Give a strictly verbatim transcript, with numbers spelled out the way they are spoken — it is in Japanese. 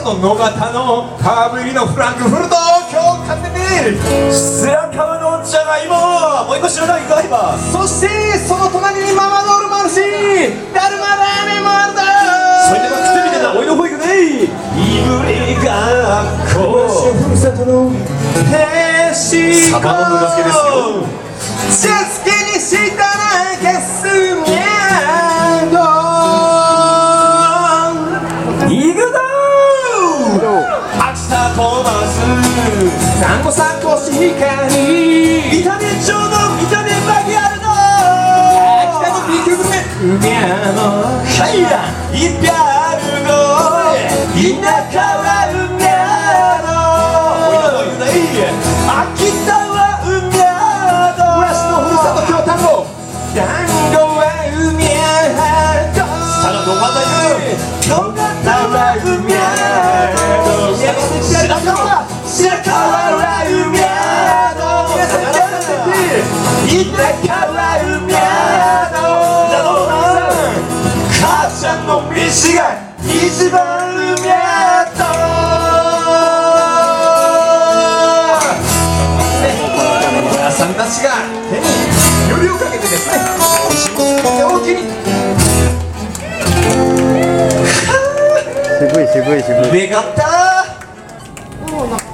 の野方のハーブ入りのフランクフルト今日買ってみる白川のじゃがいももう一個知らないか今そしてその隣にママドールもあるしダルマラーメンもあるだそれでは食ってみてなおいのほいくねいぶりがっこふるさとのへしこサバのぬがけですよ茶漬けにしたらゲスミャードいくぞ秋田飛ばす団子さんコシヒカリ見た目ちょうど見た目バギあるの秋田のビッググルメうみゃのはいやいっぴゃるの田舎はうみゃのおいなおいない秋田はうみゃのわしのふるさと京丹後団子はうみゃのさあどまたいく野方はうみゃの白川白川はうみゃの皆さん手を挙げて田舎はうみゃの母ちゃんの飯が一番うみゃの皆さんたちが手によりをかけてですねおいしいものを大きに渋い渋い渋い。 上がったもうなんか